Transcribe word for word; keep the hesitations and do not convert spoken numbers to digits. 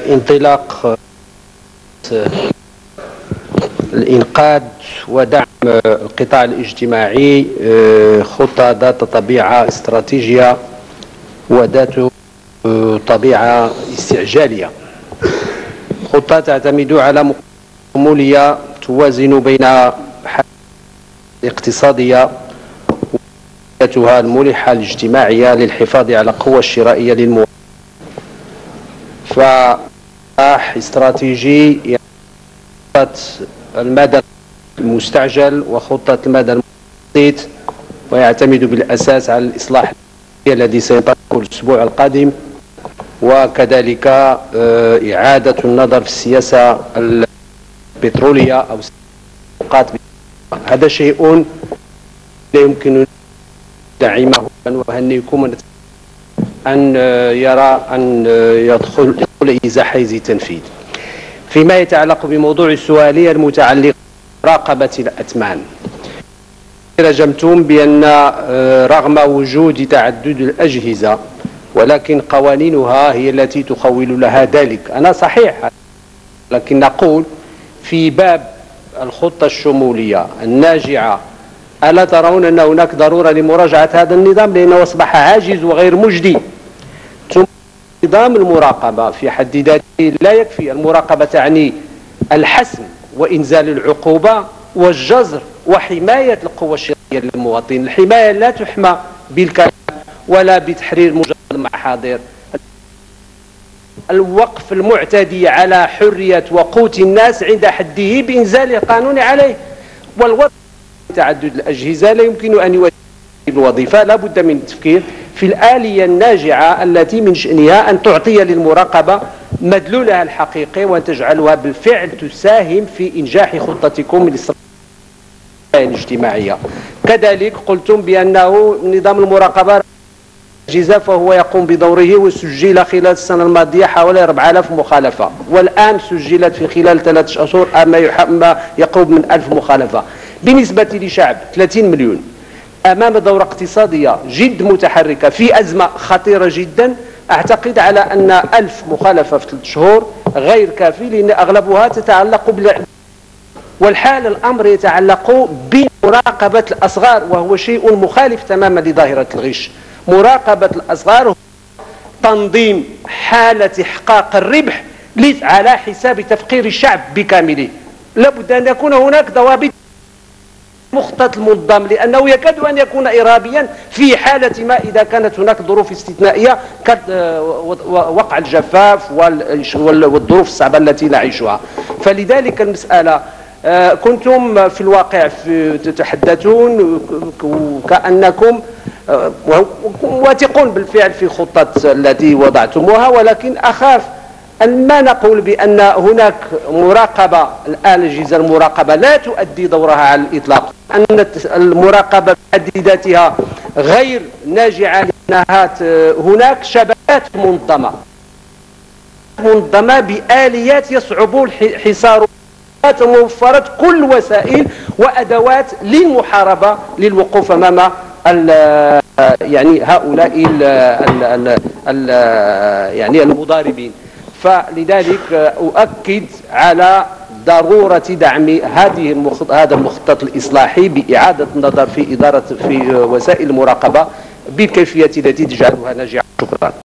انطلاق الإنقاذ ودعم القطاع الاجتماعي خطة ذات طبيعة استراتيجية وذات طبيعة استعجالية. خطة تعتمد على شمولية توازن بين الاقتصادية ومسؤوليتها الملحة الاجتماعية للحفاظ على القوة الشرائية للمواطن. فإصلاح استراتيجي خطة المدى المستعجل وخطة المدى المتوسط، ويعتمد بالأساس على الإصلاح الذي سينطلق الأسبوع القادم، وكذلك إعادة النظر في السياسة البترولية أو النقاط. هذا شيء لا يمكن دعمه وهنيكم أن يرى أن يدخل إذا حيز تنفيذ. فيما يتعلق بموضوع السؤالية المتعلق بمراقبة الأثمان، رجمتم بأن رغم وجود تعدد الأجهزة ولكن قوانينها هي التي تخول لها ذلك. أنا صحيح، لكن نقول في باب الخطة الشمولية الناجعة، ألا ترون أن هناك ضرورة لمراجعة هذا النظام لأنه أصبح عاجز وغير مجدي؟ ثم نظام المراقبة في حد ذاته لا يكفي. المراقبة تعني الحسم وإنزال العقوبة والجزر وحماية القوة الشرعية للمواطن. الحماية لا تحمى بالكلام ولا بتحرير مجرد المحاضر. الوقف المعتدي على حرية وقوت الناس عند حده بإنزال القانون عليه، والوضع تعدد الأجهزة لا يمكن أن يؤدي الوظيفة. لا بد من التفكير في الآلية الناجعة التي من شأنها أن تعطي للمراقبة مدلولها الحقيقي وأن تجعلها بالفعل تساهم في إنجاح خطتكم الاستراتيجية الاجتماعية. كذلك قلتم بأنه نظام المراقبة أجهزة فهو يقوم بدوره، وسجل خلال السنة الماضية حوالي أربعة آلاف مخالفة، والآن سجلت في خلال ثلاثة أشهر ما يقرب من ألف مخالفة. بالنسبة لشعب ثلاثين مليون أمام دورة اقتصادية جد متحركة في أزمة خطيرة جدا، أعتقد على أن ألف مخالفة في ثلاث شهور غير كافي، لأن أغلبها تتعلق بال والحال الأمر يتعلق بمراقبة الأصغار، وهو شيء مخالف تماما لظاهرة الغش. مراقبة الأصغار تنظيم حالة إحقاق الربح على حساب تفقير الشعب بكامله. لابد أن يكون هناك ضوابط مخطط المنظم، لأنه يكاد أن يكون إرهابيا في حالة ما إذا كانت هناك ظروف استثنائية كوقع الجفاف والظروف الصعبة التي نعيشها. فلذلك المسألة كنتم في الواقع تتحدثون كأنكم واثقون بالفعل في خطة التي وضعتموها، ولكن أخاف أن ما نقول بأن هناك مراقبة الآن. أجهزة المراقبة لا تؤدي دورها على الإطلاق، أن المراقبة بحد ذاتها غير ناجعة، لأنها هناك شبكات منظمة منظمة بآليات يصعب حصار موفرة كل وسائل وأدوات للمحاربة للوقوف أمام يعني هؤلاء ال ال ال يعني المضاربين. فلذلك أؤكد على ضرورة دعم هذه المخطط هذا المخطط الإصلاحي بإعادة النظر في إدارة في وسائل المراقبة بالكيفية التي تجعلها ناجعة. شكرا.